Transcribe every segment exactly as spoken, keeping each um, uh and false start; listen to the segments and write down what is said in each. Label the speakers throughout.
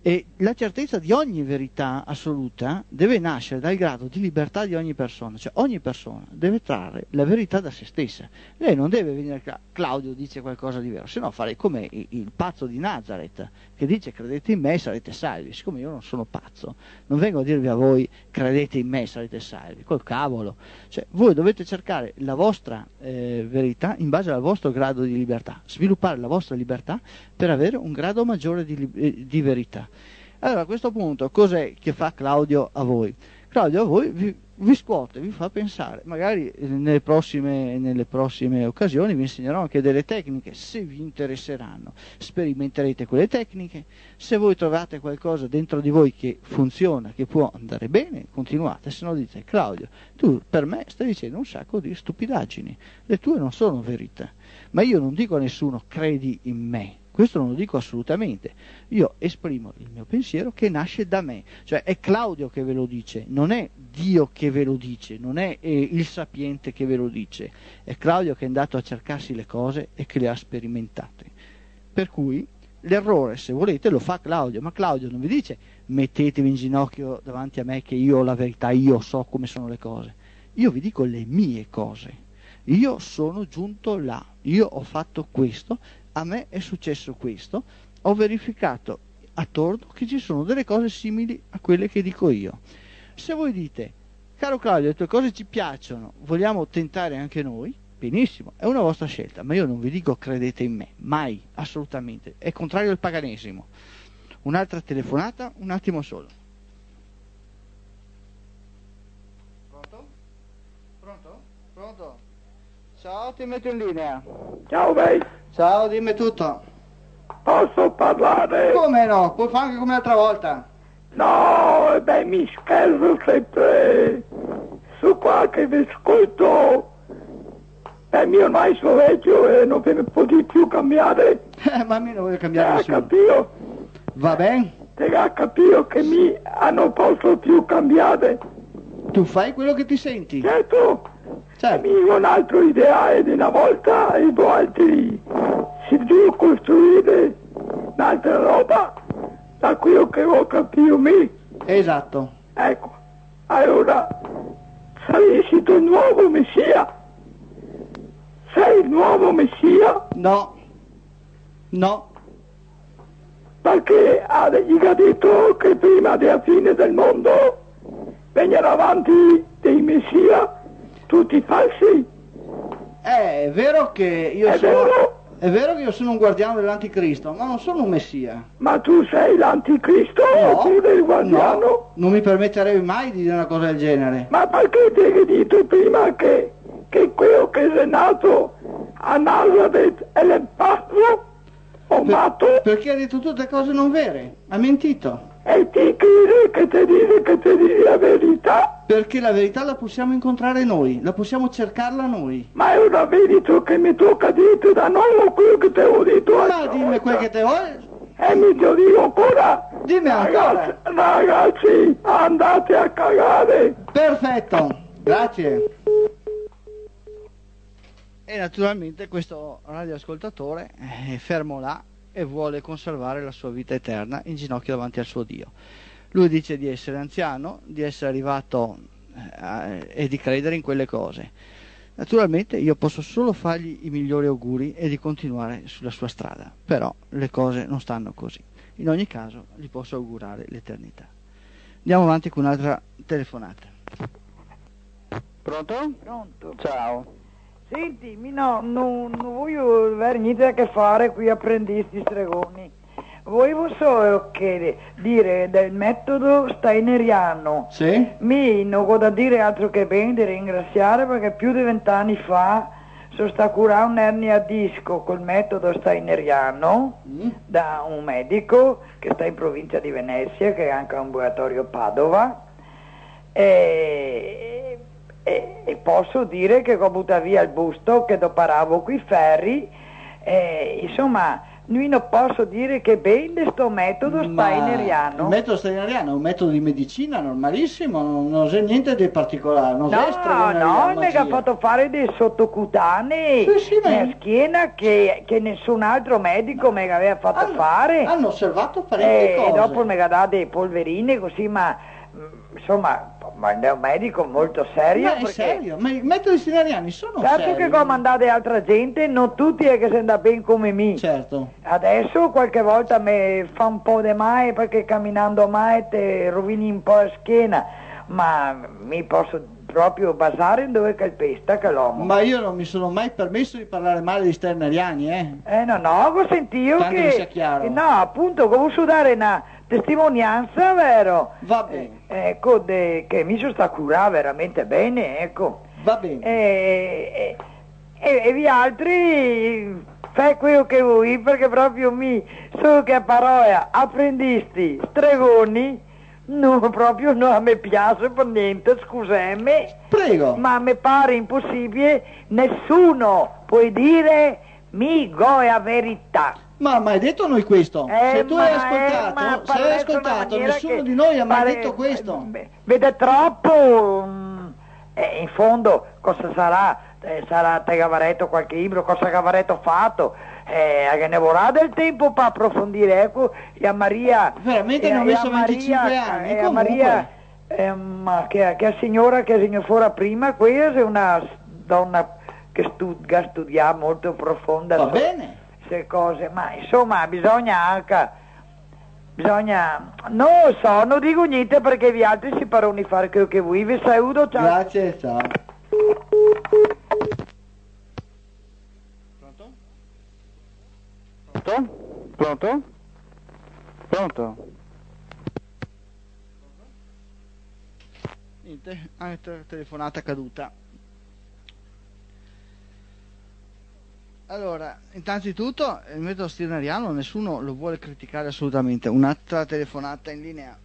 Speaker 1: E la certezza di ogni verità assoluta deve nascere dal grado di libertà di ogni persona, cioè ogni persona deve trarre la verità da se stessa. Lei non deve venire qua, Claudio dice qualcosa di vero, se no farei come il, il pazzo di Nazareth che dice credete in me e sarete salvi. Siccome io non sono pazzo, non vengo a dirvi a voi credete in me e sarete salvi, col cavolo. Cioè voi dovete cercare la vostra eh, verità in base al vostro grado di libertà, sviluppare la vostra libertà per avere un grado maggiore di, eh, di verità. Allora a questo punto cos'è che fa Claudio a voi? Claudio a voi vi, vi scuote, vi fa pensare, magari nelle prossime, nelle prossime occasioni vi insegnerò anche delle tecniche, se vi interesseranno, sperimenterete quelle tecniche, se voi trovate qualcosa dentro di voi che funziona, che può andare bene, continuate, se no dite Claudio, tu per me stai dicendo un sacco di stupidaggini, le tue non sono verità, ma io non dico a nessuno credi in me. Questo non lo dico assolutamente, io esprimo il mio pensiero che nasce da me, cioè è Claudio che ve lo dice, non è Dio che ve lo dice, non è eh, il sapiente che ve lo dice, è Claudio che è andato a cercarsi le cose e che le ha sperimentate. Per cui l'errore, se volete, lo fa Claudio, ma Claudio non vi dice mettetevi in ginocchio davanti a me che io ho la verità, io so come sono le cose, io vi dico le mie cose, io sono giunto là, io ho fatto questo, a me è successo questo, ho verificato attorno che ci sono delle cose simili a quelle che dico io. Se voi dite, caro Claudio, le tue cose ci piacciono, vogliamo tentare anche noi, benissimo, è una vostra scelta, ma io non vi dico credete in me, mai, assolutamente, è contrario al paganesimo. Un'altra telefonata, un attimo solo. Pronto? Pronto? Pronto? Ciao, ti metto in linea.
Speaker 2: Ciao, Bey.
Speaker 1: Ciao, dimmi tutto.
Speaker 2: Posso parlare?
Speaker 1: Come no? Puoi fare anche come l'altra volta.
Speaker 2: No, beh, mi scherzo sempre su qualche ascolto. Beh, mio maestro vecchio e non mi potevi più cambiare.
Speaker 1: Eh, ma a me non voglio cambiare
Speaker 2: Te
Speaker 1: nessuno.
Speaker 2: capito?
Speaker 1: Va bene?
Speaker 2: Te ha capito che mi hanno posso più cambiare.
Speaker 1: Tu fai quello che ti senti.
Speaker 2: Certo.
Speaker 1: Certo.
Speaker 2: Mi ho un altro ideale di una volta e poi altri si deve costruire un'altra roba da quello che ho capito me.
Speaker 1: Esatto.
Speaker 2: Ecco, allora saresti tu il nuovo messia? Sei il nuovo messia?
Speaker 1: No. No.
Speaker 2: Perché ha gli ha detto che prima della fine del mondo vengono avanti dei messia tutti falsi.
Speaker 1: Eh, è vero che io
Speaker 2: È
Speaker 1: sono...
Speaker 2: vero?
Speaker 1: È vero che io sono un guardiano dell'anticristo, ma non sono un messia.
Speaker 2: Ma tu sei l'anticristo
Speaker 1: No,
Speaker 2: oppure il guardiano?
Speaker 1: no, non mi permetterei mai di dire una cosa del genere.
Speaker 2: Ma perché ti hai detto prima che, che quello che è nato a Nazareth è l'empastro o
Speaker 1: Per-
Speaker 2: matto?
Speaker 1: Perché ha detto tutte cose non vere, ha mentito.
Speaker 2: E ti crede che ti dice che ti dice la verità?
Speaker 1: Perché la verità la possiamo incontrare noi, la possiamo cercarla noi.
Speaker 2: Ma è una verità che mi tocca dirti da nuovo quello che ti ho detto
Speaker 1: Ma
Speaker 2: l'altra
Speaker 1: dimmi
Speaker 2: volta.
Speaker 1: quel che te vuoi.
Speaker 2: E mi te lo dico ancora.
Speaker 1: Dimmi ancora.
Speaker 2: Ragazzi, ragazzi, andate a cagare.
Speaker 1: Perfetto, grazie. E naturalmente questo radioascoltatore è fermo là e vuole conservare la sua vita eterna in ginocchio davanti al suo Dio. Lui dice di essere anziano, di essere arrivato eh, e di credere in quelle cose. Naturalmente io posso solo fargli i migliori auguri e di continuare sulla sua strada, però le cose non stanno così. In ogni caso gli posso augurare l'eternità. Andiamo avanti con un'altra telefonata. Pronto?
Speaker 3: Pronto.
Speaker 1: Ciao.
Speaker 3: Senti, mi no, non, non voglio avere niente a che fare qui a prendisti stregoni. Volevo solo che dire del metodo steineriano.
Speaker 1: Sì?
Speaker 3: Mi non ho da dire altro che bene di ringraziare perché più di vent'anni fa sono sta a curare un'ernia a disco col metodo steineriano
Speaker 1: Mm.
Speaker 3: da un medico che sta in provincia di Venezia, che è anche un ambulatorio a Padova. E, e, e posso dire che ho buttato via il busto, che doparavo quei ferri, e, insomma Noi non posso dire che bene sto metodo steineriano.
Speaker 1: Il metodo steineriano è un metodo di medicina normalissimo, non, non c'è niente di particolare. Non
Speaker 3: No, no, mi ha fatto fare dei sottocutanei
Speaker 1: sì, sì,
Speaker 3: nella
Speaker 1: ma...
Speaker 3: schiena che, che nessun altro medico mi aveva fatto
Speaker 1: hanno,
Speaker 3: fare.
Speaker 1: Hanno osservato parecchie
Speaker 3: e,
Speaker 1: cose.
Speaker 3: E dopo mi ha dato dei polverini così, ma insomma, ma è un medico molto serio.
Speaker 1: Ma è
Speaker 3: perché...
Speaker 1: serio, ma i metodi steineriani sono
Speaker 3: certo
Speaker 1: seri.
Speaker 3: Che comandate altra gente, non tutti è che si andà bene come me.
Speaker 1: Certo.
Speaker 3: Adesso qualche volta mi fa un po' di mai perché camminando mai te rovini un po' la schiena, ma mi posso proprio basare dove calpesta che l'uomo.
Speaker 1: Ma io non mi sono mai permesso di parlare male di steineriani, eh.
Speaker 3: Eh no, no, ho sentito
Speaker 1: tanto
Speaker 3: che...
Speaker 1: che sia chiaro.
Speaker 3: No, appunto, come posso dare una testimonianza, vero?
Speaker 1: Va bene.
Speaker 3: Eh, ecco, de, che mi sono sta a curare veramente bene, ecco.
Speaker 1: Va bene.
Speaker 3: E, e, e vi altri fai quello che vuoi, perché proprio mi so che a parola apprendisti stregoni, no, proprio non mi piace per niente, scusami.
Speaker 1: Prego.
Speaker 3: Ma mi pare impossibile, nessuno può dire mi goia verità.
Speaker 1: Ma mai detto noi questo?
Speaker 3: Eh,
Speaker 1: se tu
Speaker 3: ma,
Speaker 1: hai ascoltato,
Speaker 3: eh, ma
Speaker 1: se hai ascoltato, nessuno di noi ha mai
Speaker 3: pare,
Speaker 1: detto questo.
Speaker 3: Eh, vede troppo, mh, eh, in fondo cosa sarà? Eh, sarà te Gavaretto qualche libro, cosa Gavaretto fatto? Eh, che ne vorrà del tempo per approfondire, ecco, e a Maria...
Speaker 1: Veramente ne ho messo venticinque anni,
Speaker 3: e a Maria, eh, ma che, che signora che signor fuori prima, questa è una donna che studia, studia molto profonda.
Speaker 1: Va
Speaker 3: so,
Speaker 1: bene.
Speaker 3: Se cose, ma insomma bisogna anche, bisogna, non so, non dico niente perché vi altri si parano di fare quello che vuoi, vi saluto, ciao.
Speaker 1: Grazie, ciao. Pronto?
Speaker 4: Pronto? Pronto? Pronto?
Speaker 1: Niente, anche telefonata caduta. Allora, innanzitutto il metodo steineriano nessuno lo vuole criticare assolutamente. Un'altra telefonata in linea.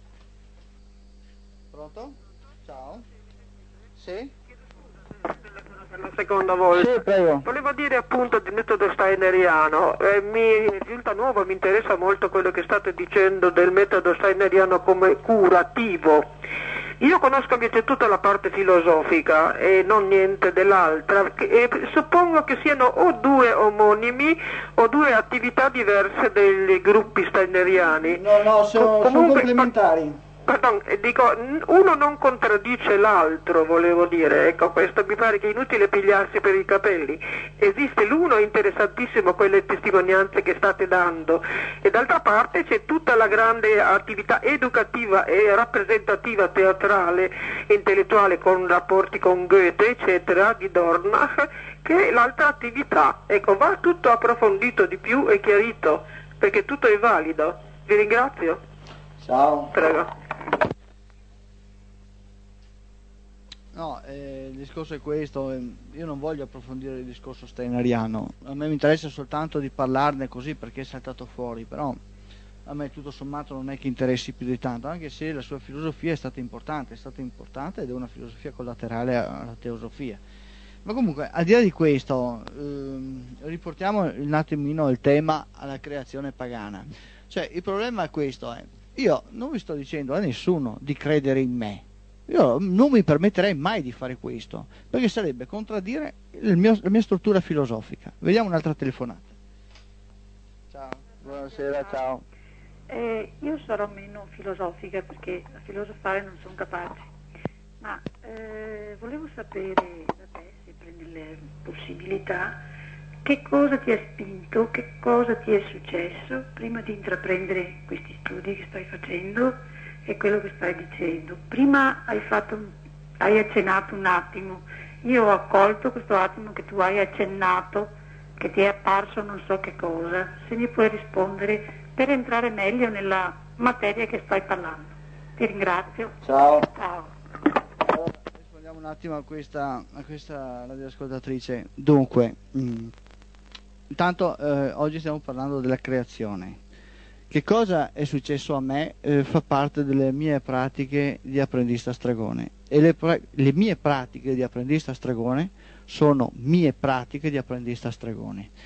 Speaker 1: Pronto? Ciao? Sì?
Speaker 5: Per la seconda volta.
Speaker 1: Sì, prego.
Speaker 5: Volevo dire appunto del metodo steineriano, eh, mi risulta nuovo, mi interessa molto quello che state dicendo del metodo steineriano come curativo. Io conosco invece tutta la parte filosofica e non niente dell'altra, e suppongo che siano o due omonimi o due attività diverse dei gruppi steineriani.
Speaker 1: No, no, sono,
Speaker 5: Co- comunque,
Speaker 1: sono complementari.
Speaker 5: Pardon, dico, uno non contraddice l'altro, volevo dire, ecco, questo mi pare che è inutile pigliarsi per i capelli. Esiste l'uno interessantissimo, quelle testimonianze che state dando, e d'altra parte c'è tutta la grande attività educativa e rappresentativa teatrale, intellettuale, con rapporti con Goethe, eccetera, di Dornach, che è l'altra attività. Ecco, va tutto approfondito di più e chiarito, perché tutto è valido. Vi ringrazio.
Speaker 1: Ciao.
Speaker 5: Prego.
Speaker 1: No, eh, il discorso è questo, eh, io non voglio approfondire il discorso steineriano, a me mi interessa soltanto di parlarne così perché è saltato fuori, però a me tutto sommato non è che interessi più di tanto, anche se la sua filosofia è stata importante, è stata importante ed è una filosofia collaterale alla teosofia. Ma comunque, al di là di questo, ehm, riportiamo un attimino il tema alla creazione pagana. Cioè, il problema è questo, eh. Io non vi sto dicendo a nessuno di credere in me. Io non mi permetterei mai di fare questo, perché sarebbe contraddire il mio, la mia struttura filosofica. Vediamo un'altra telefonata.
Speaker 4: Ciao, buonasera, ciao.
Speaker 6: Eh, io sarò meno filosofica perché a filosofare non sono capace, ma eh, volevo sapere da te, se prendi le possibilità, che cosa ti ha spinto, che cosa ti è successo prima di intraprendere questi studi che stai facendo e quello che stai dicendo. Prima hai fatto, hai accennato un attimo, io ho accolto questo attimo che tu hai accennato, che ti è apparso non so che cosa, se mi puoi rispondere per entrare meglio nella materia che stai parlando. Ti ringrazio.
Speaker 1: Ciao.
Speaker 6: Ciao.
Speaker 1: Allora, rispondiamo un attimo a questa, a questa radioascoltatrice. Dunque, mh, intanto eh, oggi stiamo parlando della creazione. Che cosa è successo a me eh, fa parte delle mie pratiche di apprendista stregone, e le, pra- le mie pratiche di apprendista stregone sono mie pratiche di apprendista stregone,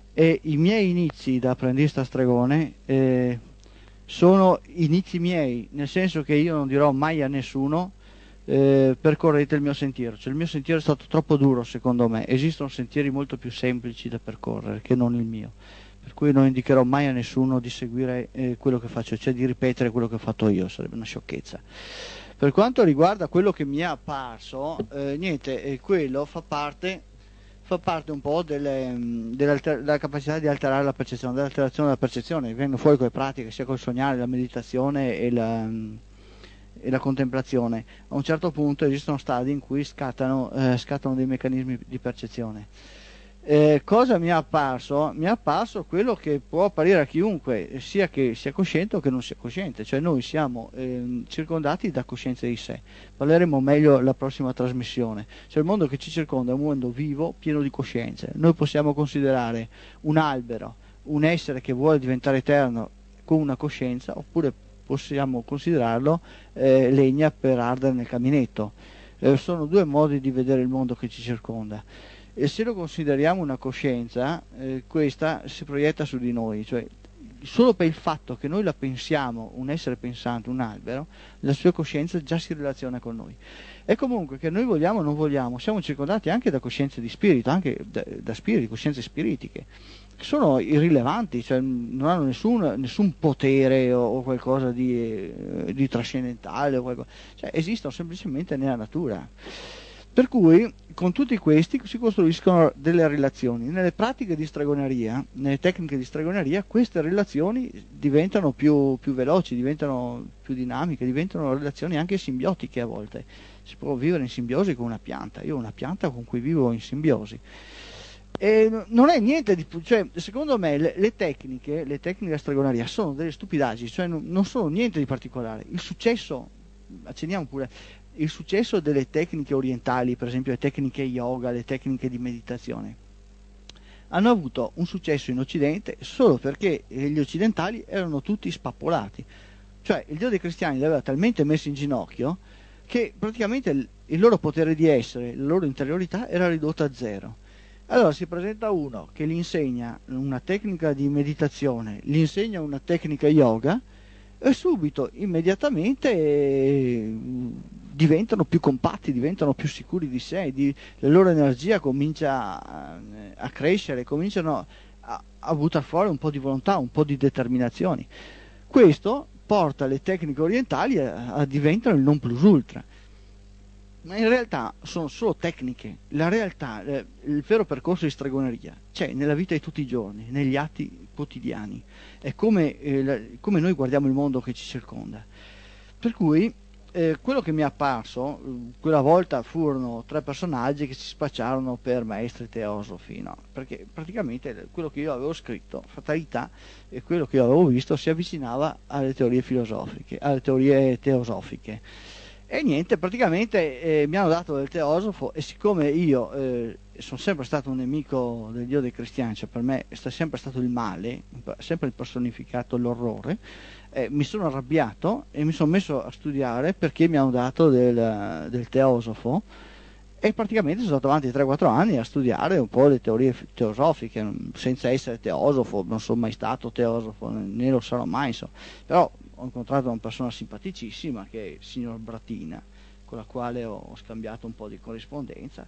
Speaker 1: E i miei inizi da apprendista stregone eh, sono inizi miei, nel senso che io non dirò mai a nessuno eh, percorrete il mio sentiero, cioè il mio sentiero è stato troppo duro secondo me, esistono sentieri molto più semplici da percorrere che non il mio, per cui non indicherò mai a nessuno di seguire eh, quello che faccio, cioè di ripetere quello che ho fatto io, sarebbe una sciocchezza. Per quanto riguarda quello che mi è apparso, eh, niente, eh, quello fa parte fa parte un po' delle, della capacità di alterare la percezione, dell'alterazione della percezione, vengono fuori con le pratiche, sia col sognare, la meditazione e la, e la contemplazione. A un certo punto esistono stadi in cui scattano, eh, scattano dei meccanismi di percezione. Eh, cosa mi è apparso? Mi è apparso quello che può apparire a chiunque, sia che sia cosciente o che non sia cosciente, cioè noi siamo eh, circondati da coscienza di sé. Parleremo meglio la prossima trasmissione. Cioè il mondo che ci circonda è un mondo vivo, pieno di coscienze. Noi possiamo considerare un albero, un essere che vuole diventare eterno con una coscienza, oppure possiamo considerarlo eh, legna per ardere nel caminetto. Eh, sono due modi di vedere il mondo che ci circonda. E se lo consideriamo una coscienza, eh, questa si proietta su di noi, cioè solo per il fatto che noi la pensiamo, un essere pensante, un albero, la sua coscienza già si relaziona con noi. E comunque che noi vogliamo o non vogliamo, siamo circondati anche da coscienze di spirito, anche da, da spiriti, coscienze spiritiche, che sono irrilevanti, cioè non hanno nessun, nessun potere o, o qualcosa di, eh, di trascendentale, o qualcosa. Cioè esistono semplicemente nella natura. Per cui con tutti questi si costruiscono delle relazioni. Nelle pratiche di stregoneria, nelle tecniche di stregoneria, queste relazioni diventano più, più veloci, diventano più dinamiche, diventano relazioni anche simbiotiche a volte. Si può vivere in simbiosi con una pianta. Io ho una pianta con cui vivo in simbiosi. E non è niente di, cioè, secondo me le, le tecniche, le tecniche di stregoneria sono delle stupidaggini, cioè non, non sono niente di particolare. Il successo, accendiamo pure, il successo delle tecniche orientali, per esempio le tecniche yoga, le tecniche di meditazione, hanno avuto un successo in Occidente solo perché gli occidentali erano tutti spappolati, cioè il Dio dei cristiani li aveva talmente messi in ginocchio che praticamente il, il loro potere di essere, la loro interiorità era ridotta a zero. Allora si presenta uno che gli insegna una tecnica di meditazione, gli insegna una tecnica yoga, e subito, immediatamente, eh, diventano più compatti, diventano più sicuri di sé, di, la loro energia comincia a, a crescere, cominciano a, a buttare fuori un po' di volontà, un po' di determinazioni. Questo porta le tecniche orientali a, a diventare il non plus ultra. Ma in realtà sono solo tecniche. La realtà, eh, il vero percorso di stregoneria c'è nella vita di tutti i giorni, negli atti quotidiani. È come, eh, la, come noi guardiamo il mondo che ci circonda. Per cui eh, quello che mi è apparso, quella volta furono tre personaggi che si spacciarono per maestri teosofi, no? Perché praticamente quello che io avevo scritto, fatalità, e quello che io avevo visto si avvicinava alle teorie filosofiche, alle teorie teosofiche. E niente, praticamente eh, mi hanno dato del teosofo, e siccome io eh, sono sempre stato un nemico del Dio dei cristiani, cioè per me è sempre stato il male, sempre personificato l'orrore, eh, mi sono arrabbiato e mi sono messo a studiare perché mi hanno dato del, del teosofo, e praticamente sono stato avanti tre quattro anni a studiare un po' le teorie teosofiche, senza essere teosofo, non sono mai stato teosofo, né lo sarò mai, insomma. Però ho incontrato una persona simpaticissima che è il signor Bratina, con la quale ho scambiato un po' di corrispondenza.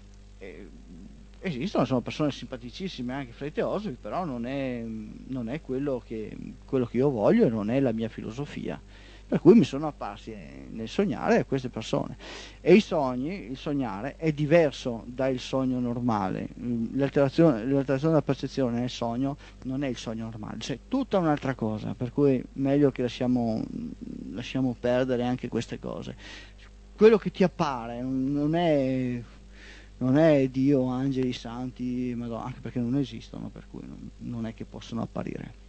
Speaker 1: E esistono, sono persone simpaticissime anche fra i teosofi, però non è, non è quello, che, quello che io voglio e non è la mia filosofia. Per cui mi sono apparsi nel sognare a queste persone. E i sogni, il sognare, è diverso dal sogno normale. L'alterazione, l'alterazione della percezione nel sogno non è il sogno normale, cioè tutta un'altra cosa, per cui meglio che lasciamo, lasciamo perdere anche queste cose. Quello che ti appare non è, non è Dio, angeli, santi, Madonna, anche perché non esistono, per cui non, non è che possono apparire.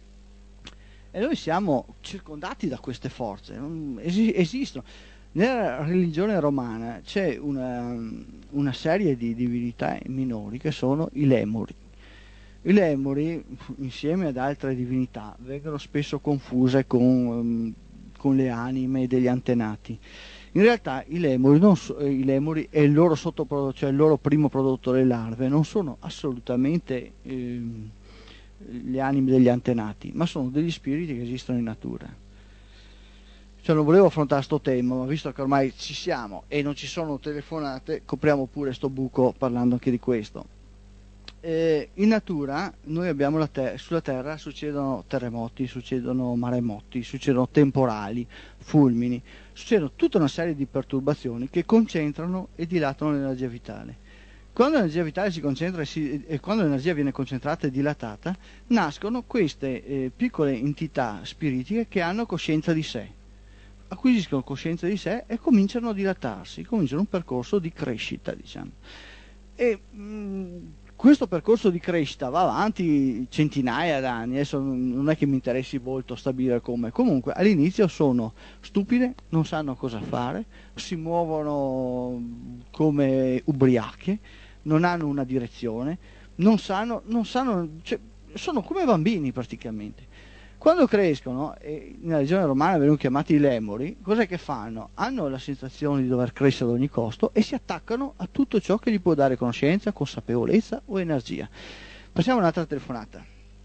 Speaker 1: E noi siamo circondati da queste forze, es- esistono. Nella religione romana c'è una, una serie di divinità minori che sono i lemuri. I lemuri, insieme ad altre divinità, vengono spesso confuse con, um, con le anime degli antenati. In realtà i lemuri, non so, i lemuri e il loro sottoprodotto, cioè il loro primo prodotto, le larve, non sono assolutamente... Eh, le anime degli antenati, ma sono degli spiriti che esistono in natura. Cioè, non volevo affrontare sto tema, ma visto che ormai ci siamo e non ci sono telefonate, copriamo pure sto buco parlando anche di questo. Eh, in natura noi abbiamo la ter- sulla Terra succedono terremoti, succedono maremoti, succedono temporali, fulmini, succedono tutta una serie di perturbazioni che concentrano e dilatano l'energia vitale. Quando l'energia vitale si concentra e, si, e quando l'energia viene concentrata e dilatata, nascono queste eh, piccole entità spiritiche che hanno coscienza di sé, acquisiscono coscienza di sé e cominciano a dilatarsi, cominciano un percorso di crescita, diciamo. E mh, questo percorso di crescita va avanti centinaia d'anni, adesso non è che mi interessi molto stabilire come, comunque all'inizio sono stupide, non sanno cosa fare, si muovono come ubriache, non hanno una direzione, non sanno, non sanno, cioè, sono come bambini praticamente. Quando crescono, e nella regione romana vengono chiamati i lemuri, cos'è che fanno? Hanno la sensazione di dover crescere ad ogni costo e si attaccano a tutto ciò che gli può dare conoscenza, consapevolezza o energia. Passiamo a un'altra telefonata.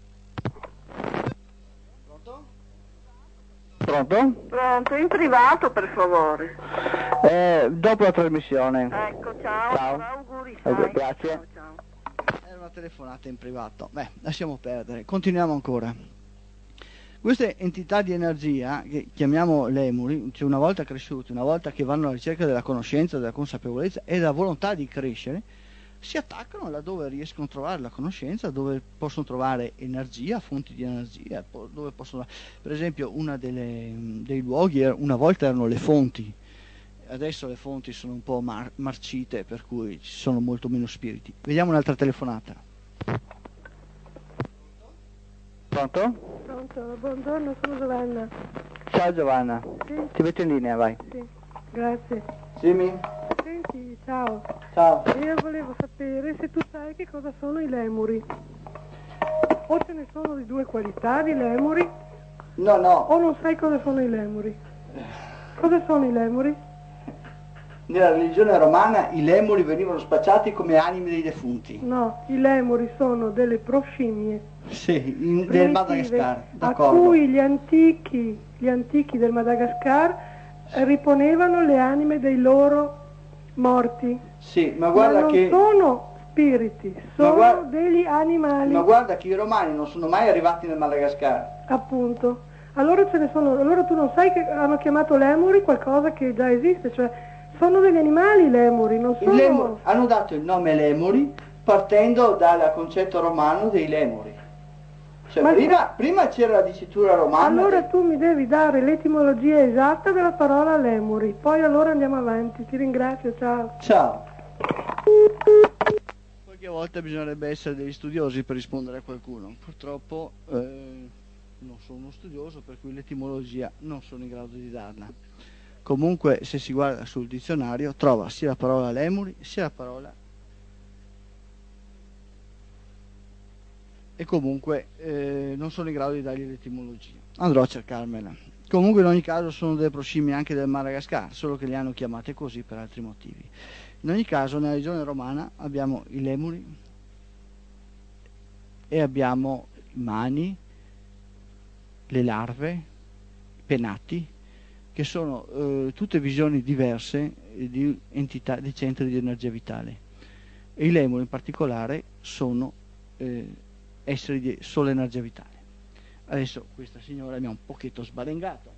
Speaker 1: Pronto?
Speaker 4: Pronto?
Speaker 7: Pronto, in privato per favore.
Speaker 4: Eh, dopo la trasmissione.
Speaker 7: Ecco, ciao,
Speaker 4: Ciao.
Speaker 7: auguri.
Speaker 4: Eh,
Speaker 7: sai.
Speaker 4: grazie.
Speaker 7: Ciao, ciao.
Speaker 1: Era una telefonata in privato. Beh, lasciamo perdere, continuiamo ancora. Queste entità di energia, che chiamiamo lemuri, cioè una volta cresciuti, una volta che vanno alla ricerca della conoscenza, della consapevolezza e della volontà di crescere, si attaccano laddove riescono a trovare la conoscenza, dove possono trovare energia, fonti di energia, dove possono, per esempio, una delle, dei luoghi, una volta erano le fonti, adesso le fonti sono un po' mar- marcite, per cui ci sono molto meno spiriti. Vediamo un'altra telefonata.
Speaker 4: Pronto?
Speaker 8: Pronto, buongiorno, sono Giovanna.
Speaker 4: Ciao Giovanna.
Speaker 8: Sì,
Speaker 4: Ti metto in linea, vai.
Speaker 8: sì, grazie.
Speaker 1: Simi?
Speaker 8: Senti, ciao.
Speaker 1: Ciao.
Speaker 8: Io volevo sapere se tu sai che cosa sono i lemuri. O ce ne sono di due qualità di lemuri,
Speaker 1: No, no,
Speaker 8: o non sai cosa sono i lemuri. Cosa sono i lemuri?
Speaker 1: nella religione romana i lemuri venivano spacciati come anime dei defunti.
Speaker 8: No, i lemuri sono delle proscimmie
Speaker 1: Sì, in, del
Speaker 8: primitive
Speaker 1: Madagascar,
Speaker 8: a
Speaker 1: d'accordo.
Speaker 8: cui gli antichi, gli antichi del Madagascar riponevano le anime dei loro morti.
Speaker 1: Sì, ma guarda
Speaker 8: Ma non
Speaker 1: che...
Speaker 8: sono spiriti, sono
Speaker 1: guarda-
Speaker 8: degli animali,
Speaker 1: Ma guarda che i romani non sono mai arrivati nel Madagascar.
Speaker 8: appunto. Allora ce ne sono, allora tu non sai che hanno chiamato lemuri qualcosa che già esiste, cioè sono degli animali i lemuri, non
Speaker 1: I
Speaker 8: sono...
Speaker 1: lemuri, hanno dato il nome lemuri partendo dal concetto romano dei lemuri. Cioè,
Speaker 8: Ma-
Speaker 1: prima, prima c'era la dicitura romana.
Speaker 8: Allora
Speaker 1: e-
Speaker 8: tu mi devi dare l'etimologia esatta della parola lemuri, poi allora andiamo avanti, ti ringrazio, ciao.
Speaker 1: Ciao. Qualche volta bisognerebbe essere degli studiosi per rispondere a qualcuno. Purtroppo eh, non sono uno studioso, per cui l'etimologia non sono in grado di darla. Comunque, se si guarda sul dizionario, trova sia la parola lemuri, sia la parola... E comunque eh, non sono in grado di dargli l'etimologia. Andrò a cercarmela. Comunque in ogni caso sono delle proscimmie anche del Madagascar, solo che le hanno chiamate così per altri motivi. In ogni caso nella regione romana abbiamo i lemuri e abbiamo i mani, le larve, i penati, che sono eh, tutte visioni diverse di entità, di centri di energia vitale. E i lemuri in particolare sono eh, esseri di sola energia vitale. Adesso questa signora mi ha un pochetto sbalengato,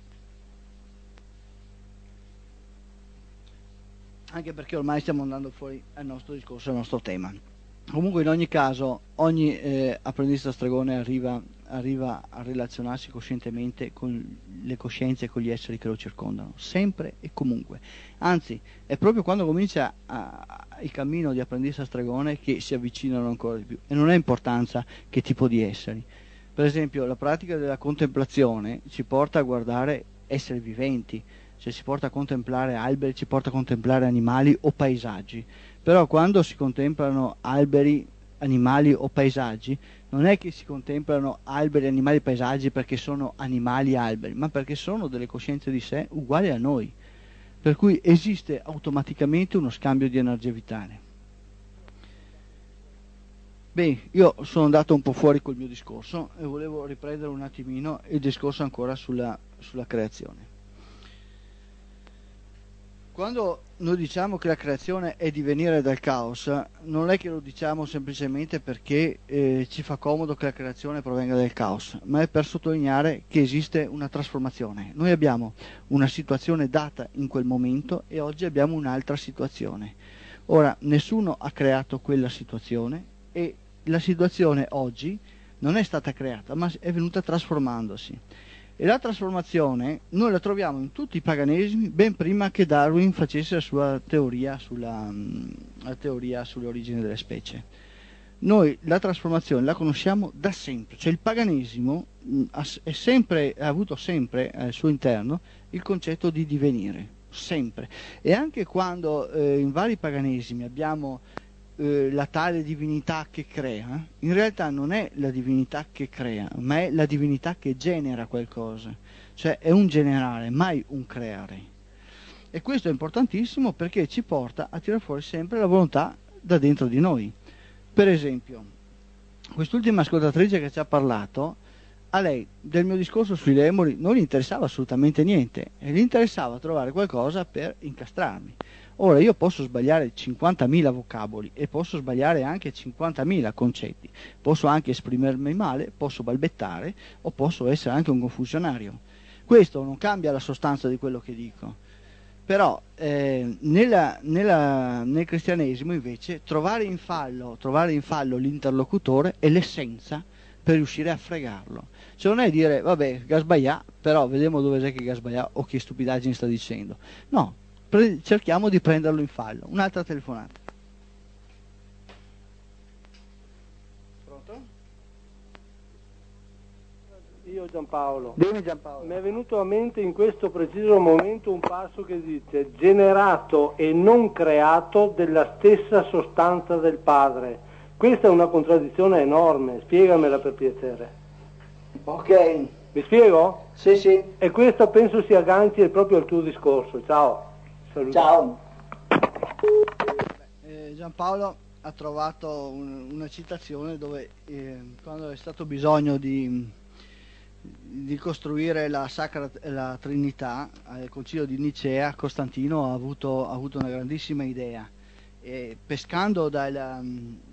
Speaker 1: anche perché ormai stiamo andando fuori al nostro discorso, al nostro tema. Comunque in ogni caso ogni eh, apprendista stregone arriva, arriva a relazionarsi coscientemente con le coscienze e con gli esseri che lo circondano, sempre e comunque. Anzi, è proprio quando comincia a, a, il cammino di apprendista stregone che si avvicinano ancora di più, e non ha importanza che tipo di esseri. Per esempio la pratica della contemplazione ci porta a guardare esseri viventi, cioè ci porta a contemplare alberi, ci porta a contemplare animali o paesaggi. Però quando si contemplano alberi, animali o paesaggi, non è che si contemplano alberi, animali e paesaggi perché sono animali e alberi, ma perché sono delle coscienze di sé uguali a noi. Per cui esiste automaticamente uno scambio di energia vitale. Beh, io sono andato un po' fuori col mio discorso e volevo riprendere un attimino il discorso ancora sulla, sulla creazione. Quando noi diciamo che la creazione è divenire dal caos, non è che lo diciamo semplicemente perché eh, ci fa comodo che la creazione provenga dal caos, ma è per sottolineare che esiste una trasformazione. Noi abbiamo una situazione data in quel momento e oggi abbiamo un'altra situazione. Ora, nessuno ha creato quella situazione e la situazione oggi non è stata creata, ma è venuta trasformandosi. E la trasformazione noi la troviamo in tutti i paganesimi ben prima che Darwin facesse la sua teoria, sulla, la teoria sulle origini delle specie. Noi la trasformazione la conosciamo da sempre, cioè il paganesimo ha, è sempre, ha avuto sempre al suo interno il concetto di divenire, sempre. E anche quando eh, in vari paganesimi abbiamo la tale divinità che crea, in realtà non è la divinità che crea, ma è la divinità che genera qualcosa, cioè è un generare, mai un creare. E questo è importantissimo perché ci porta a tirare fuori sempre la volontà da dentro di noi. Per esempio, quest'ultima ascoltatrice che ci ha parlato, a lei del mio discorso sui lemuri non gli interessava assolutamente niente, e gli interessava trovare qualcosa per incastrarmi. Ora io posso sbagliare cinquantamila vocaboli e posso sbagliare anche cinquantamila concetti, posso anche esprimermi male, posso balbettare o posso essere anche un confusionario. Questo non cambia la sostanza di quello che dico. Però eh, nella, nella, nel cristianesimo invece trovare in fallo, trovare in fallo l'interlocutore è l'essenza per riuscire a fregarlo. Cioè non è dire vabbè gasbaia, però vediamo dove è che gasbaia o che stupidaggine sta dicendo. No. Cerchiamo di prenderlo in fallo. Un'altra telefonata.
Speaker 9: Pronto? Io Giampaolo.
Speaker 4: Dimmi Giampaolo.
Speaker 9: Mi è venuto a mente in questo preciso momento un passo che dice generato e non creato della stessa sostanza del padre. Questa è una contraddizione enorme, spiegamela per piacere.
Speaker 1: Ok.
Speaker 9: Mi spiego?
Speaker 1: Sì, sì.
Speaker 9: E questo penso si agganci proprio al tuo discorso. Ciao. Saluto.
Speaker 1: Ciao. Eh, Giampaolo ha trovato un, una citazione dove eh, quando è stato bisogno di, di costruire la Sacra la Trinità al Concilio di Nicea, Costantino ha avuto, ha avuto una grandissima idea e pescando dal,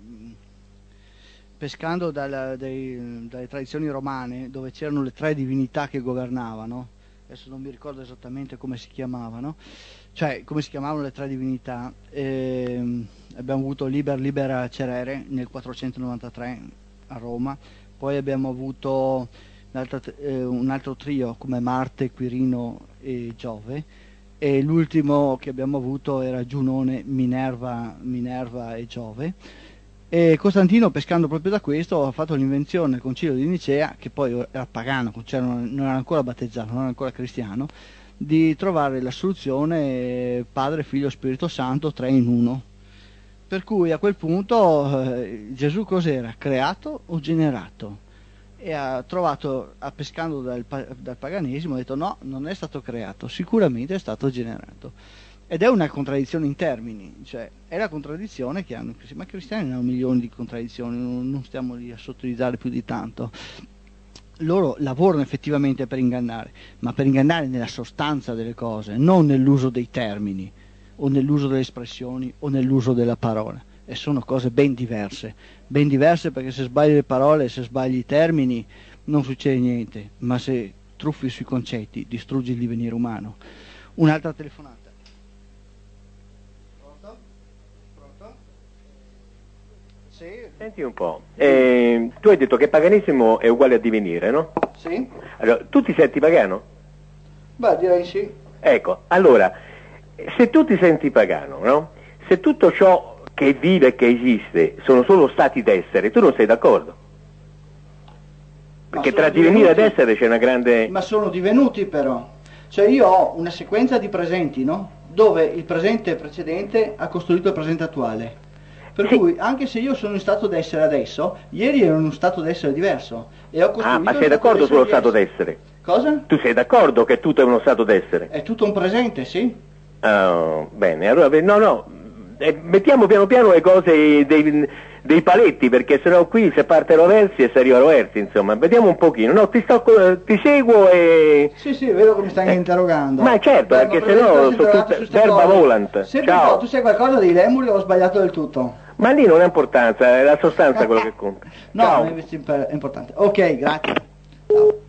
Speaker 1: pescando dal, dai, dalle tradizioni romane dove c'erano le tre divinità che governavano, adesso non mi ricordo esattamente come si chiamavano, cioè come si chiamavano le tre divinità, ehm, abbiamo avuto Liber Libera Cerere nel quattrocentonovantatré a Roma, poi abbiamo avuto eh, un altro trio come Marte, Quirino e Giove, e l'ultimo che abbiamo avuto era Giunone, Minerva, Minerva e Giove. E Costantino, pescando proprio da questo, ha fatto l'invenzione del Concilio di Nicea, che poi era pagano, cioè non era ancora battezzato, non era ancora cristiano, di trovare la soluzione Padre, Figlio, Spirito Santo, tre in uno. Per cui a quel punto eh, Gesù cos'era? Creato o generato? E ha trovato, a pescando dal, dal paganesimo, ha detto no, non è stato creato, sicuramente è stato generato. Ed è una contraddizione in termini, cioè è la contraddizione che hanno, ma i cristiani hanno milioni di contraddizioni, non stiamo lì a sottolineare più di tanto. Loro lavorano effettivamente per ingannare, ma per ingannare nella sostanza delle cose, non nell'uso dei termini, o nell'uso delle espressioni, o nell'uso della parola. E sono cose ben diverse, ben diverse perché se sbagli le parole, se sbagli i termini, non succede niente, ma se truffi sui concetti, distruggi il divenire umano. Un'altra telefonata.
Speaker 10: Senti un po', eh, tu hai detto che paganesimo è uguale a divenire, no?
Speaker 1: Sì.
Speaker 10: Allora, tu ti senti pagano?
Speaker 1: Beh, direi sì.
Speaker 10: Ecco, allora, se tu ti senti pagano, no? Se tutto ciò che vive e che esiste sono solo stati d'essere, tu non sei d'accordo? Perché tra divenire ed essere c'è una grande...
Speaker 1: Ma sono divenuti però. Cioè io ho una sequenza di presenti, no? Dove il presente precedente ha costruito il presente attuale. Per sì. Cui, anche se io sono in stato d'essere adesso, ieri ero in uno stato d'essere diverso. E ho costruito
Speaker 10: ah, ma sei d'accordo sullo stato d'essere?
Speaker 1: Cosa?
Speaker 10: Tu sei d'accordo che tutto è uno stato d'essere?
Speaker 1: È tutto un presente, sì.
Speaker 10: Oh, bene, allora, no, no, eh, mettiamo piano piano le cose dei, dei paletti, perché sennò qui se parte Roversi e si arriva a Roversi, insomma. Vediamo un pochino. No, ti, sto, ti seguo e...
Speaker 1: Sì, sì, vedo che mi stai eh. interrogando.
Speaker 10: Ma certo,
Speaker 1: Beh,
Speaker 10: perché sennò sono tutte verba volant. Ciao.
Speaker 1: Tu sai qualcosa dei lemuri o ho sbagliato del tutto?
Speaker 10: Ma lì non ha importanza, è la sostanza quello che conta.
Speaker 1: No,
Speaker 10: Ciao.
Speaker 1: invece è importante. Ok, grazie. Ciao.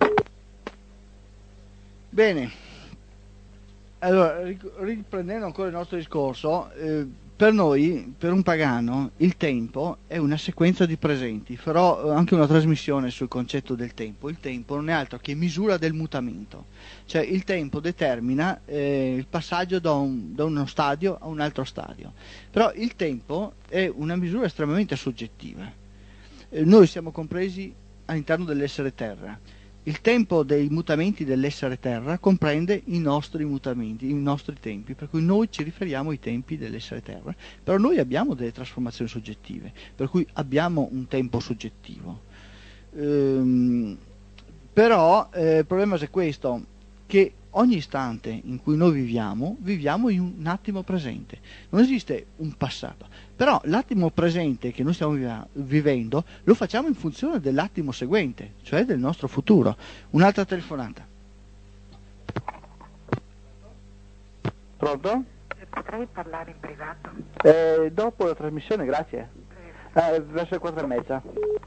Speaker 1: Bene. Allora, riprendendo ancora il nostro discorso, eh, per noi, per un pagano, il tempo è una sequenza di presenti. Farò anche una trasmissione sul concetto del tempo. Il tempo non è altro che misura del mutamento, cioè il tempo determina eh, il passaggio da, un, da uno stadio a un altro stadio. Però il tempo è una misura estremamente soggettiva. Eh, noi siamo compresi all'interno dell'essere terra. Il tempo dei mutamenti dell'essere terra comprende i nostri mutamenti, i nostri tempi, per cui noi ci riferiamo ai tempi dell'essere terra, però noi abbiamo delle trasformazioni soggettive, per cui abbiamo un tempo soggettivo. Ehm, però eh, il problema è questo, che ogni istante in cui noi viviamo, viviamo in un attimo presente, non esiste un passato, però l'attimo presente che noi stiamo viva- vivendo lo facciamo in funzione dell'attimo seguente, cioè del nostro futuro. Un'altra telefonata.
Speaker 4: Pronto?
Speaker 6: Potrei parlare in privato?
Speaker 4: Eh, dopo la trasmissione, grazie. Eh, verso le quattro e mezza.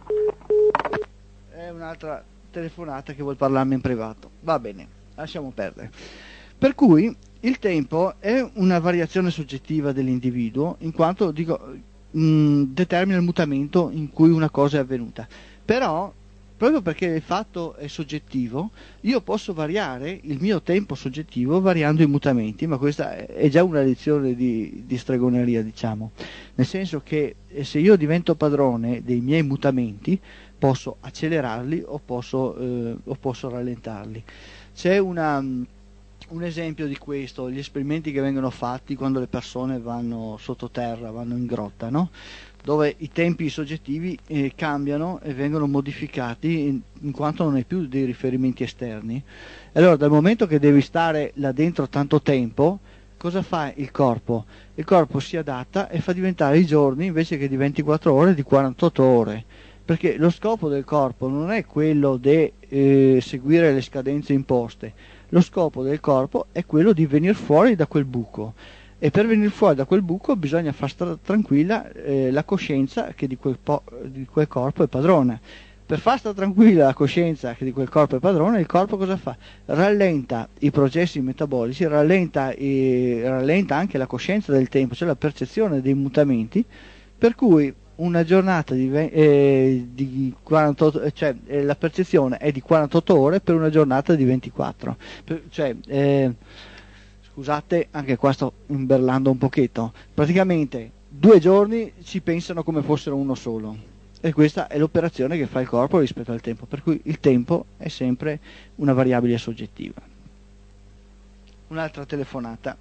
Speaker 1: È un'altra telefonata che vuol parlarmi in privato. Va bene, lasciamo perdere. Per cui il tempo è una variazione soggettiva dell'individuo, in quanto dico, mh, determina il mutamento in cui una cosa è avvenuta. Però, proprio perché il fatto è soggettivo, io posso variare il mio tempo soggettivo variando i mutamenti, ma questa è già una lezione di, di stregoneria, diciamo. Nel senso che se io divento padrone dei miei mutamenti, posso accelerarli o posso, eh, o posso rallentarli. C'è una, un esempio di questo, gli esperimenti che vengono fatti quando le persone vanno sottoterra, vanno in grotta, no? Dove i tempi soggettivi eh, cambiano e vengono modificati in, in quanto non hai più dei riferimenti esterni. Allora, dal momento che devi stare là dentro tanto tempo, cosa fa il corpo? Il corpo si adatta e fa diventare i giorni, invece che di ventiquattro ore, di quarantotto ore. Perché lo scopo del corpo non è quello di eh, seguire le scadenze imposte, lo scopo del corpo è quello di venire fuori da quel buco, e per venire fuori da quel buco bisogna far stare tranquilla eh, la coscienza che di quel, po- di quel corpo è padrona. Per far stare tranquilla la coscienza che di quel corpo è padrona, il corpo cosa fa? Rallenta i processi metabolici, rallenta, i, rallenta anche la coscienza del tempo, cioè la percezione dei mutamenti, per cui una giornata di, eh, di quarantotto, cioè eh, la percezione è di quarantotto ore per una giornata di ventiquattro. Per, cioè, eh, scusate, anche qua sto imberlando un pochetto. Praticamente due giorni ci pensano come fossero uno solo. E questa è l'operazione che fa il corpo rispetto al tempo. Per cui il tempo è sempre una variabile soggettiva. Un'altra telefonata.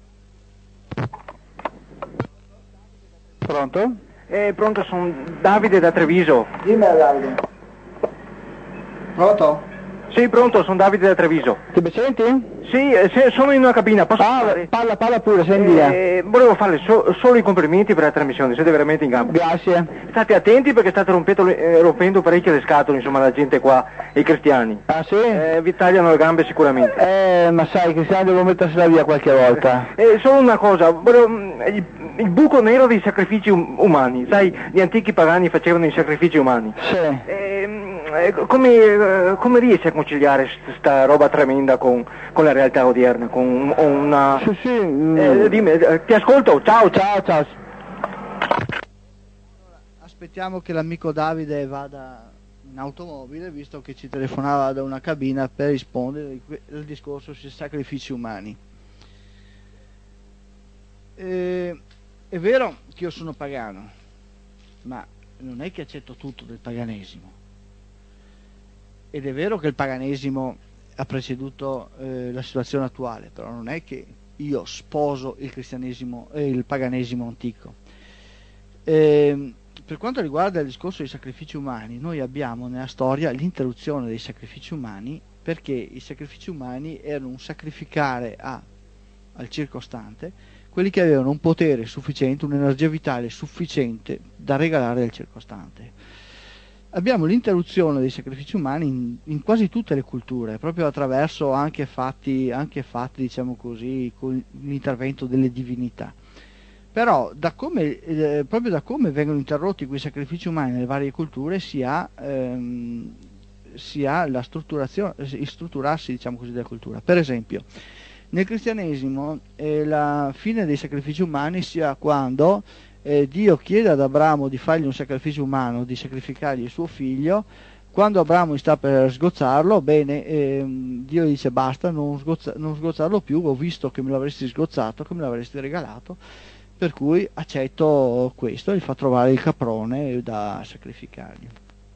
Speaker 4: Pronto?
Speaker 11: Eh, pronto, sono Davide da Treviso.
Speaker 1: Dimmi Davide. Pronto?
Speaker 11: Sì, pronto, sono Davide da Treviso.
Speaker 4: Ti mi senti?
Speaker 11: Sì, eh, se- sono in una cabina, posso
Speaker 4: Ah,
Speaker 11: parlare?
Speaker 4: parla, parla pure, senti.
Speaker 11: Eh, volevo fare so- solo i complimenti per la trasmissione, siete veramente in gamba.
Speaker 4: Grazie.
Speaker 11: State attenti perché state rompendo, le- eh, rompendo parecchie le scatole, insomma, la gente qua, i cristiani.
Speaker 4: Ah sì?
Speaker 11: Eh, vi tagliano le gambe sicuramente.
Speaker 4: Eh, ma sai, i cristiani devono mettersela via qualche volta.
Speaker 11: Eh, solo una cosa, volevo, mm, il, il buco nero dei sacrifici um- umani, sai, gli antichi pagani facevano i sacrifici umani.
Speaker 4: Sì.
Speaker 11: Eh, mm, eh, come, eh, come riesci a conciliare questa roba tremenda con, con la realtà odierna? Con un- una...
Speaker 4: Sì, sì. mm.
Speaker 11: Eh, dimmi, eh, ti ascolto, ciao, ciao, ciao.
Speaker 1: Aspettiamo che l'amico Davide vada in automobile, visto che ci telefonava da una cabina per rispondere al discorso sui sacrifici umani. Eh, è vero che io sono pagano, ma non è che accetto tutto del paganesimo. Ed è vero che il paganesimo ha preceduto eh, la situazione attuale, però non è che io sposo il cristianesimo e eh, il paganesimo antico. Eh, per quanto riguarda il discorso dei sacrifici umani, noi abbiamo nella storia l'interruzione dei sacrifici umani, perché i sacrifici umani erano un sacrificare a, al circostante quelli che avevano un potere sufficiente, un'energia vitale sufficiente da regalare al circostante. Abbiamo l'interruzione dei sacrifici umani in, in quasi tutte le culture, proprio attraverso anche fatti, anche fatti diciamo così, con l'intervento delle divinità. Però da come, eh, proprio da come vengono interrotti quei sacrifici umani nelle varie culture si ha, ehm, si ha la strutturazione, il strutturarsi diciamo così della cultura. Per esempio, nel cristianesimo eh, la fine dei sacrifici umani si ha quando eh, Dio chiede ad Abramo di fargli un sacrificio umano, di sacrificargli il suo figlio. Quando Abramo sta per sgozzarlo, bene, ehm, Dio gli dice basta, non, sgozza, non sgozzarlo più, ho visto che me l'avresti sgozzato, che me l'avresti regalato, per cui accetto questo, gli fa trovare il caprone da sacrificargli.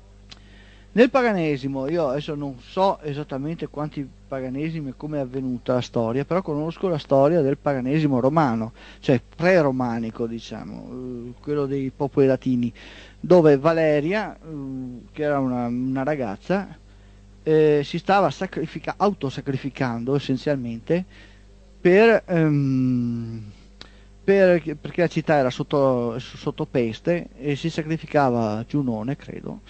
Speaker 1: Nel paganesimo, io adesso non so esattamente quanti paganesimi e come è avvenuta la storia, però conosco la storia del paganesimo romano, cioè pre-romanico diciamo, eh, quello dei popoli latini, dove Valeria, eh, che era una, una ragazza, eh, si stava sacrifica- autosacrificando essenzialmente per... Ehm, per, perché la città era sotto, sotto peste e si sacrificava Giunone, credo,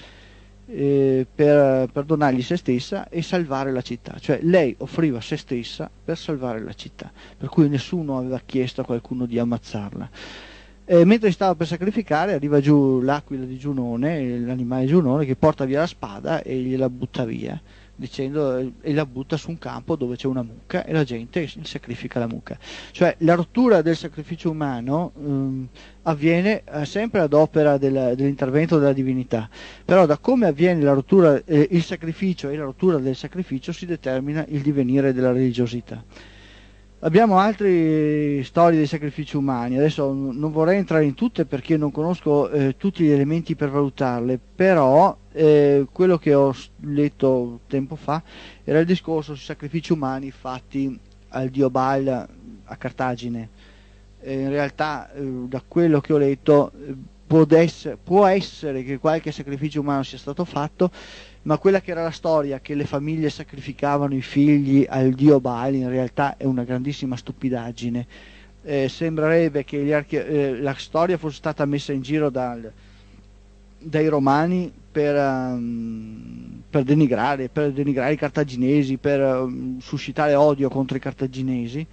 Speaker 1: eh, per, per donargli se stessa e salvare la città, cioè lei offriva se stessa per salvare la città, per cui nessuno aveva chiesto a qualcuno di ammazzarla. E mentre stava per sacrificare arriva giù l'aquila di Giunone, l'animale Giunone, che porta via la spada e gliela butta via, dicendo, e la butta su un campo dove c'è una mucca e la gente sacrifica la mucca. Cioè la rottura del sacrificio umano um, avviene eh, sempre ad opera del, dell'intervento della divinità, però da come avviene la rottura, eh, il sacrificio e la rottura del sacrificio si determina il divenire della religiosità. Abbiamo altre storie dei sacrifici umani, adesso non vorrei entrare in tutte perché non conosco eh, tutti gli elementi per valutarle, però eh, quello che ho letto tempo fa era il discorso sui sacrifici umani fatti al dio Baal a Cartagine. Eh, in realtà eh, da quello che ho letto eh, può, essere, può essere che qualche sacrificio umano sia stato fatto, ma quella che era la storia che le famiglie sacrificavano i figli al dio Baal in realtà è una grandissima stupidaggine. Eh, sembrerebbe che gli arche- eh, la storia fosse stata messa in giro dal, dai romani per, um, per, denigrare, per denigrare i cartaginesi, per um, suscitare odio contro i cartaginesi,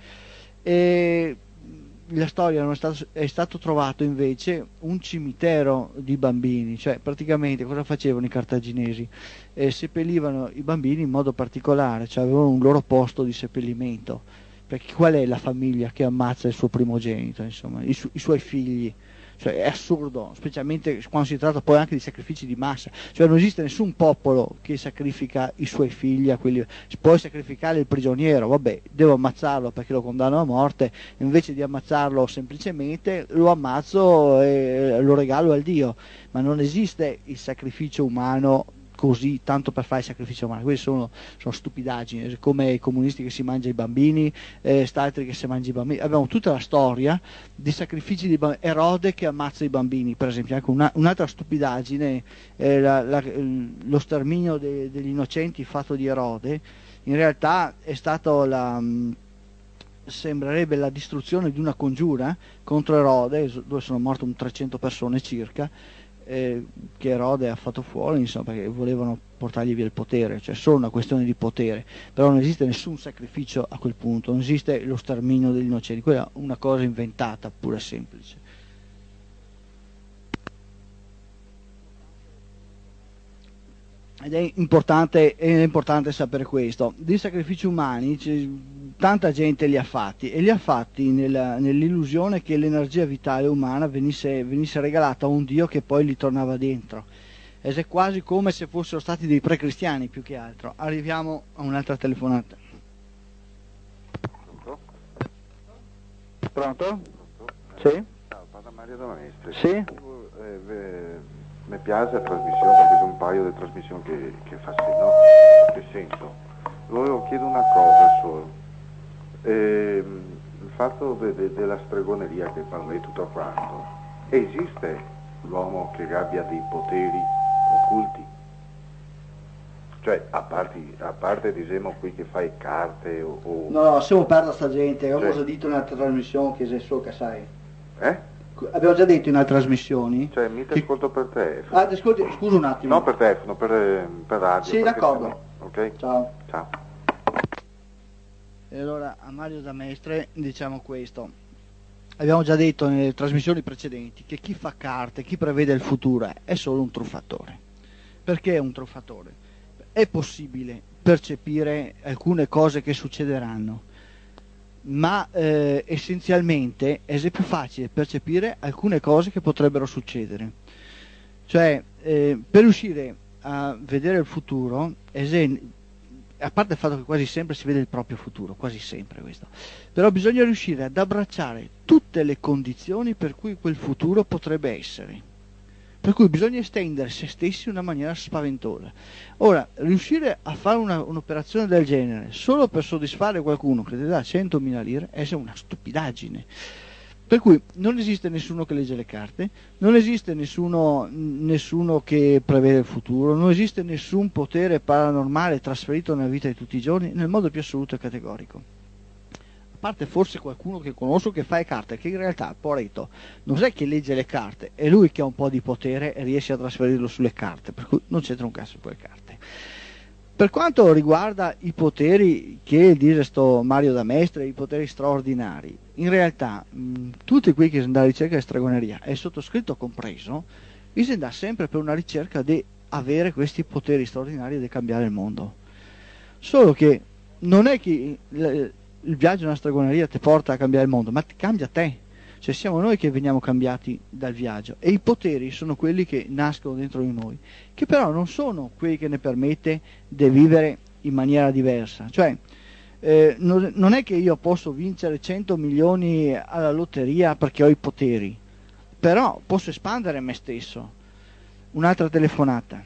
Speaker 1: e la storia non è stato, è stato trovato invece un cimitero di bambini, cioè praticamente cosa facevano i cartaginesi? Eh, seppellivano i bambini in modo particolare, cioè avevano un loro posto di seppellimento, perché qual è la famiglia che ammazza il suo primogenito, insomma, i, su- i suoi figli? Cioè è assurdo, specialmente quando si tratta poi anche di sacrifici di massa, cioè non esiste nessun popolo che sacrifica i suoi figli a quelli. Puoi sacrificare il prigioniero, vabbè, devo ammazzarlo perché lo condanno a morte, invece di ammazzarlo semplicemente lo ammazzo e lo regalo al Dio, ma non esiste il sacrificio umano così tanto per fare il sacrificio umano. Queste sono, sono stupidaggini, come i comunisti che si mangiano i bambini, eh, Staltri che si mangia i bambini. Abbiamo tutta la storia di sacrifici di bambini, Erode che ammazza i bambini, per esempio. Anche una, un'altra stupidaggine, eh, la, la, lo sterminio de, degli innocenti fatto di Erode, in realtà è stato la, sembrerebbe la distruzione di una congiura contro Erode, dove sono morte un trecento persone circa, Eh, che Erode ha fatto fuori, insomma, perché volevano portargli via il potere, cioè solo una questione di potere, però non esiste nessun sacrificio a quel punto, non esiste lo sterminio degli innocenti, quella è una cosa inventata, pura e semplice. Ed è importante, è importante sapere questo. Di sacrifici umani tanta gente li ha fatti, e li ha fatti nella, nell'illusione che l'energia vitale umana venisse, venisse regalata a un Dio che poi li tornava dentro. Ed è quasi come se fossero stati dei pre-cristiani più che altro. Arriviamo a un'altra telefonata.
Speaker 12: Pronto?
Speaker 4: Pronto? Sì?
Speaker 12: Ciao, parla Mario da Maestri.
Speaker 4: Sì?
Speaker 12: Eh, eh, mi piace la trasmissione perché sono un paio di trasmissioni che, che fa sì, no? Che senso? Volevo chiedere una cosa solo. Eh, il fatto de, de, della stregoneria che parli tutto quanto, esiste l'uomo che abbia dei poteri occulti? Cioè, a parte, a parte diciamo qui che fai carte o... o...
Speaker 1: No, no, siamo perda sta gente, abbiamo
Speaker 12: Sì.
Speaker 1: già detto in altre trasmissioni che sei solo che sai.
Speaker 12: Eh?
Speaker 1: Abbiamo già detto in altre trasmissioni.
Speaker 12: Cioè, mi ti ascolto per te.
Speaker 1: Ah, ti ascolti, scusa un attimo.
Speaker 12: No, per telefono, per, per radio.
Speaker 1: Sì,
Speaker 12: perché
Speaker 1: d'accordo.
Speaker 12: sennò- Ok?
Speaker 1: Ciao.
Speaker 12: Ciao.
Speaker 1: E allora a Mario da Mestre diciamo questo. Abbiamo già detto nelle trasmissioni precedenti che chi fa carte, chi prevede il futuro è solo un truffatore. Perché è un truffatore? È possibile percepire alcune cose che succederanno, ma eh, essenzialmente è più facile percepire alcune cose che potrebbero succedere. Cioè, eh, per riuscire a vedere il futuro, esen- a parte il fatto che quasi sempre si vede il proprio futuro, quasi sempre questo, però bisogna riuscire ad abbracciare tutte le condizioni per cui quel futuro potrebbe essere. Per cui bisogna estendere se stessi in una maniera spaventosa. Ora, riuscire a fare una, un'operazione del genere solo per soddisfare qualcuno che ti dà centomila lire è una stupidaggine. Per cui non esiste nessuno che legge le carte, non esiste nessuno, nessuno che prevede il futuro, non esiste nessun potere paranormale trasferito nella vita di tutti i giorni nel modo più assoluto e categorico. A parte forse qualcuno che conosco che fa le carte, che in realtà, poveretto, non è che legge le carte, è lui che ha un po' di potere e riesce a trasferirlo sulle carte, per cui non c'entra un cazzo con le carte. Per quanto riguarda i poteri che dice sto Mario da Mestre, i poteri straordinari, in realtà mh, tutti quelli che sono alla ricerca di stregoneria, e sottoscritto compreso, si dà sempre per una ricerca di avere questi poteri straordinari di cambiare il mondo. Solo che non è che il, il viaggio nella stregoneria ti porta a cambiare il mondo, ma ti cambia te. Cioè siamo noi che veniamo cambiati dal viaggio, e i poteri sono quelli che nascono dentro di noi, che però non sono quelli che ne permette di vivere in maniera diversa. Cioè eh, non, non è che io posso vincere cento milioni alla lotteria perché ho i poteri, però posso espandere me stesso. Un'altra telefonata.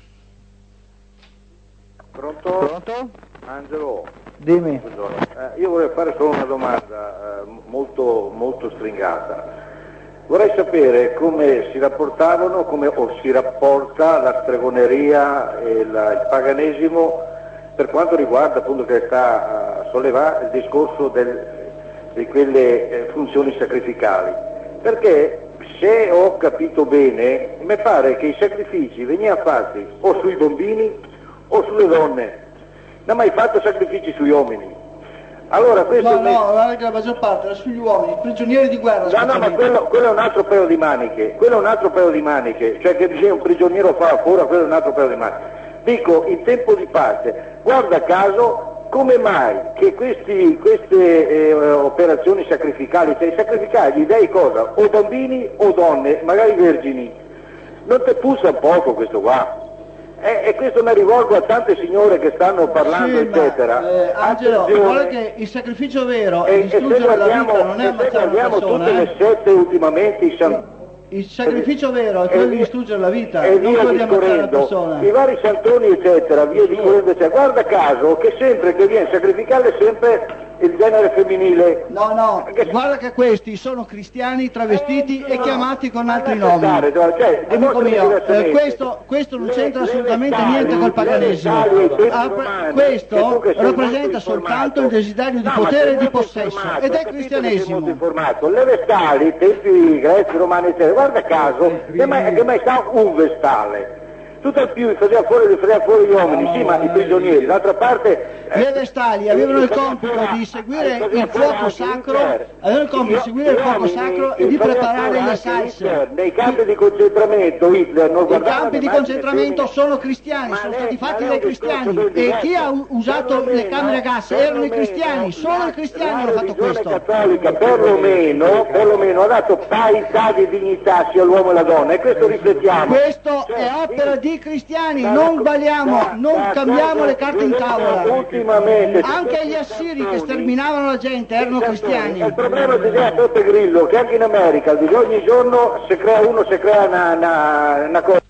Speaker 13: Pronto?
Speaker 11: Pronto?
Speaker 13: Angelo.
Speaker 1: Dimmi.
Speaker 13: Buongiorno. Eh, io vorrei fare solo una domanda eh, molto, molto stringata. Vorrei sapere come si rapportavano, come o si rapporta la stregoneria e la, il paganesimo per quanto riguarda appunto che sta a sollevare il discorso del, di quelle eh, funzioni sacrificali. Perché se ho capito bene, mi pare che i sacrifici venivano fatti o sui bambini o sulle donne. Non ha mai fatto sacrifici sugli uomini. Allora questo
Speaker 1: No,
Speaker 13: mi...
Speaker 1: no, guarda che la maggior parte era sugli uomini, prigionieri di guerra.
Speaker 13: No, no, ma quello, quello è un altro paio di maniche, quello è un altro paio di maniche, cioè che dice un prigioniero fa fuori, quello è un altro paio di maniche. Dico, in tempo di pace, guarda caso, come mai che questi, queste eh, operazioni sacrificali, cioè sacrificare gli dei cosa? O bambini o donne, magari vergini. Non te puzza poco questo qua? E, e questo mi rivolgo a tante signore che stanno parlando,
Speaker 1: Sì,
Speaker 13: eccetera.
Speaker 1: ma, eh, Angelo,
Speaker 13: Attenzione.
Speaker 1: guarda che il sacrificio vero è
Speaker 13: E, e se
Speaker 1: distruggere la
Speaker 13: guardiamo,
Speaker 1: vita, non è
Speaker 13: e se
Speaker 1: ammazzare una
Speaker 13: guardiamo
Speaker 1: persona.
Speaker 13: tutte
Speaker 1: eh.
Speaker 13: le sette ultimamente, i san...
Speaker 1: Il sacrificio vero è
Speaker 13: e
Speaker 1: quello di
Speaker 13: via-
Speaker 1: distruggere la vita,
Speaker 13: e
Speaker 1: non
Speaker 13: via
Speaker 1: quello di ammazzare una
Speaker 13: discorrendo,
Speaker 1: persona.
Speaker 13: i vari santoni eccetera, via discorrendo eccetera. Guarda caso che sempre che viene sacrificato è sempre il genere femminile.
Speaker 1: No, no, guarda che questi sono cristiani travestiti e chiamati con altri nomi.
Speaker 13: necessario, cioè,
Speaker 1: Amico
Speaker 13: dimostrami
Speaker 1: mio, eh,
Speaker 13: diversamente.
Speaker 1: questo, questo non
Speaker 13: Le-
Speaker 1: c'entra
Speaker 13: le
Speaker 1: assolutamente
Speaker 13: vestali,
Speaker 1: niente col
Speaker 13: le
Speaker 1: paganesimo.
Speaker 13: vestali ai tempi
Speaker 1: Ah,
Speaker 13: romani, che
Speaker 1: questo
Speaker 13: tu che sei
Speaker 1: rappresenta
Speaker 13: molto
Speaker 1: soltanto
Speaker 13: informato.
Speaker 1: il desiderio di
Speaker 13: No, ma
Speaker 1: potere
Speaker 13: sei
Speaker 1: e di
Speaker 13: molto
Speaker 1: possesso,
Speaker 13: informato,
Speaker 1: ed
Speaker 13: ho
Speaker 1: è
Speaker 13: capito che sei
Speaker 1: cristianesimo.
Speaker 13: molto informato. Le vestali, tempi greci, romani eccetera, guarda caso che mai, che mai sta un vestale. Tutto il più faceva fuori, faceva fuori gli uomini, sì, ma i prigionieri. D'altra parte
Speaker 1: Le vestali avevano il compito di seguire il fuoco sacro, avevano il compito di seguire il fuoco sacro e di preparare le salse.
Speaker 13: nei campi di concentramento Hitler non
Speaker 1: I
Speaker 13: guardava
Speaker 1: campi
Speaker 13: le
Speaker 1: di
Speaker 13: macchine
Speaker 1: concentramento
Speaker 13: femmine.
Speaker 1: sono cristiani, sono stati fatti
Speaker 13: ma
Speaker 1: dai
Speaker 13: è un discorso
Speaker 1: cristiani,
Speaker 13: ben
Speaker 1: e
Speaker 13: diverso.
Speaker 1: chi ha u- usato le
Speaker 13: Perlomeno-
Speaker 1: camere a gas erano i
Speaker 13: perlomeno
Speaker 1: cristiani, solo i cristiani hanno fatto
Speaker 13: religione
Speaker 1: questo.
Speaker 13: cattolica perlomeno, perlomeno ha dato parità di dignità sia l'uomo e la donna, e questo riflettiamo.
Speaker 1: Questo è opera di cristiani, non sbagliamo, non cambiamo le carte in tavola.
Speaker 13: Ultimamente
Speaker 1: Anche gli assiri che sterminavano la gente erano cristiani.
Speaker 13: il problema di Beppe Grillo che anche in America di ogni giorno si crea uno, si crea una, una, una cosa.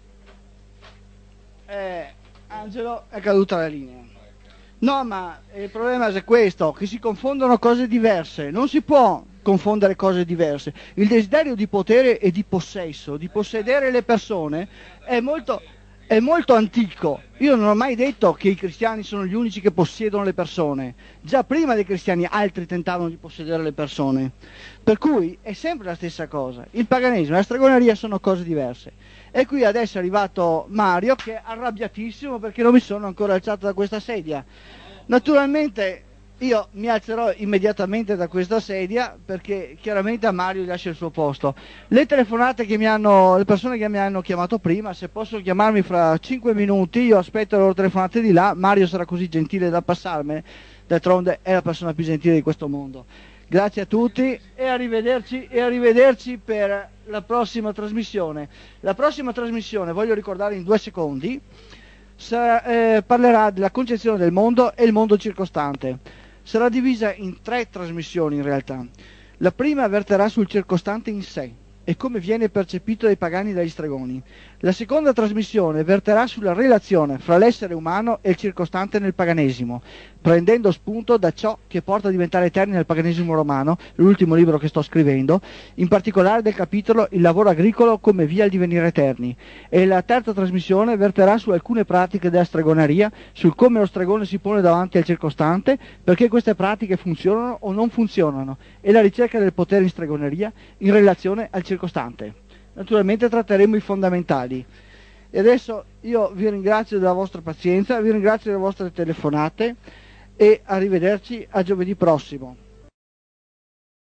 Speaker 1: Eh, Angelo, è caduta la linea. No, ma il problema è questo, che si confondono cose diverse, non si può confondere cose diverse. Il desiderio di potere e di possesso, di possedere le persone, è molto, è molto antico. Io non ho mai detto che i cristiani sono gli unici che possiedono le persone. Già prima dei cristiani altri tentavano di possedere le persone. Per cui è sempre la stessa cosa. Il paganesimo e la stregoneria sono cose diverse. E qui adesso è arrivato Mario che è arrabbiatissimo perché non mi sono ancora alzato da questa sedia. Naturalmente io mi alzerò immediatamente da questa sedia perché chiaramente a Mario gli lascia il suo posto. Le telefonate che mi hanno, le persone che mi hanno chiamato prima, se possono chiamarmi fra cinque minuti, io aspetto le loro telefonate di là. Mario sarà così gentile da passarmene, d'altronde è la persona più gentile di questo mondo. Grazie a tutti e arrivederci, e arrivederci per la prossima trasmissione. La prossima trasmissione, voglio ricordare in due secondi, sarà, eh, parlerà della concezione del mondo e il mondo circostante. Sarà divisa in tre trasmissioni in realtà. La prima verterà sul circostante in sé e come viene percepito dai pagani e dagli stregoni. La seconda trasmissione verterà sulla relazione fra l'essere umano e il circostante nel paganesimo, prendendo spunto da ciò che porta a diventare eterni nel paganesimo romano, l'ultimo libro che sto scrivendo, in particolare del capitolo Il lavoro agricolo come via al divenire eterni. E la terza trasmissione verterà su alcune pratiche della stregoneria, sul come lo stregone si pone davanti al circostante, perché queste pratiche funzionano o non funzionano, e la ricerca del potere in stregoneria in relazione al circostante. Naturalmente tratteremo i fondamentali. E adesso io vi ringrazio della vostra pazienza, vi ringrazio delle vostre telefonate e arrivederci a giovedì prossimo.